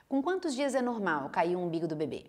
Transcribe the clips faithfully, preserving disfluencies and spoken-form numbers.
Com quantos dias é normal cair o umbigo do bebê?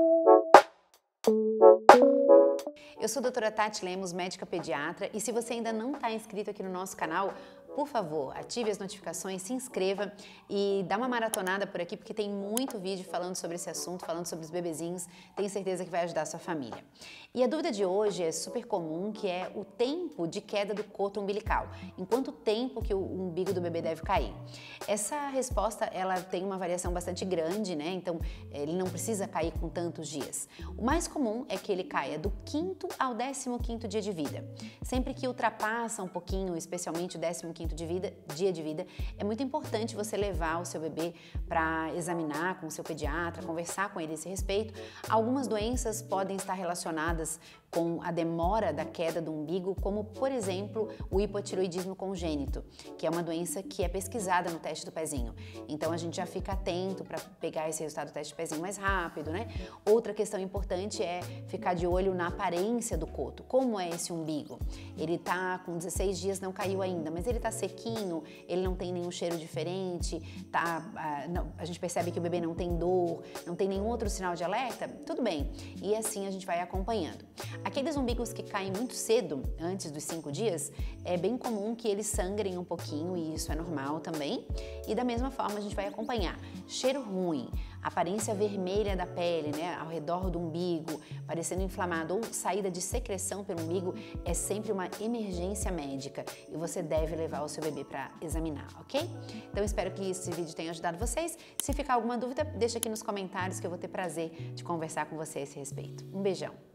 Eu sou a doutora Tati Lemos, médica pediatra, e se você ainda não está inscrito aqui no nosso canal, por favor, ative as notificações, se inscreva e dá uma maratonada por aqui, porque tem muito vídeo falando sobre esse assunto, falando sobre os bebezinhos, tenho certeza que vai ajudar a sua família. E a dúvida de hoje é super comum, que é o tempo de queda do coto umbilical. Em quanto tempo que o umbigo do bebê deve cair? Essa resposta, ela tem uma variação bastante grande, né? Então, ele não precisa cair com tantos dias. O mais comum é que ele caia do quinto ao décimo quinto dia de vida. Sempre que ultrapassa um pouquinho, especialmente o décimo quinto de vida, dia de vida, é muito importante você levar o seu bebê para examinar com o seu pediatra, conversar com ele a esse respeito. Algumas doenças podem estar relacionadas com a demora da queda do umbigo, como, por exemplo, o hipotireoidismo congênito, que é uma doença que é pesquisada no teste do pezinho. Então, a gente já fica atento para pegar esse resultado do teste do pezinho mais rápido, né? Outra questão importante é ficar de olho na aparência do coto. Como é esse umbigo? Ele tá com dezesseis dias, não caiu ainda, mas ele tá sequinho, ele não tem nenhum cheiro diferente, tá, ah, não, a gente percebe que o bebê não tem dor, não tem nenhum outro sinal de alerta, tudo bem. E assim a gente vai acompanhando. Aqueles umbigos que caem muito cedo, antes dos cinco dias, é bem comum que eles sangrem um pouquinho e isso é normal também. E da mesma forma a gente vai acompanhar cheiro ruim, aparência vermelha da pele, né, ao redor do umbigo, parecendo inflamado ou saída de secreção pelo umbigo, é sempre uma emergência médica e você deve levar o seu bebê para examinar, ok? Então espero que esse vídeo tenha ajudado vocês. Se ficar alguma dúvida, deixa aqui nos comentários que eu vou ter prazer de conversar com você a esse respeito. Um beijão!